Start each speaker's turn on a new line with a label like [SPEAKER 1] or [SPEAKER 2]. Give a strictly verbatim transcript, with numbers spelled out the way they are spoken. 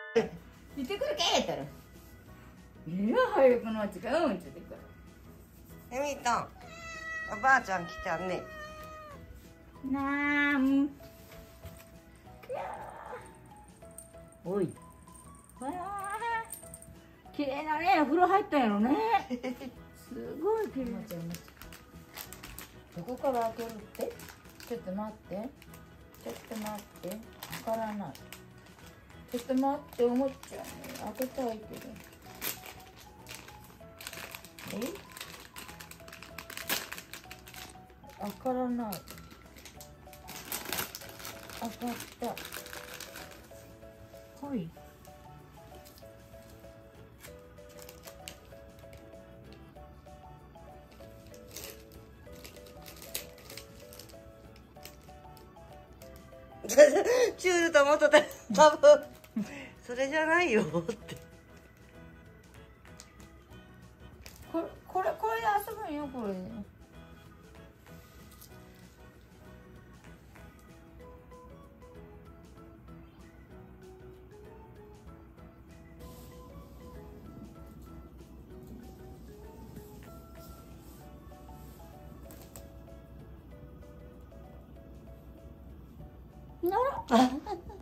[SPEAKER 1] 行ってくるけったら。いや早くなっちゃう。うんちってくる。
[SPEAKER 2] エミタン、おばあちゃん来たね。
[SPEAKER 1] なーん。おい。わあ。綺麗なね、風呂入ったんやろね。すごい綺麗。どこから開けるって？ちょっと待って。ちょっと待って。わからない。ちょっと待って思っちゃうね。開けたいけど。え？開からない。開かった。はい。
[SPEAKER 2] チュールと思ったら多分それじゃないよって。
[SPEAKER 1] これこれこれで遊ぶんよこれ。なら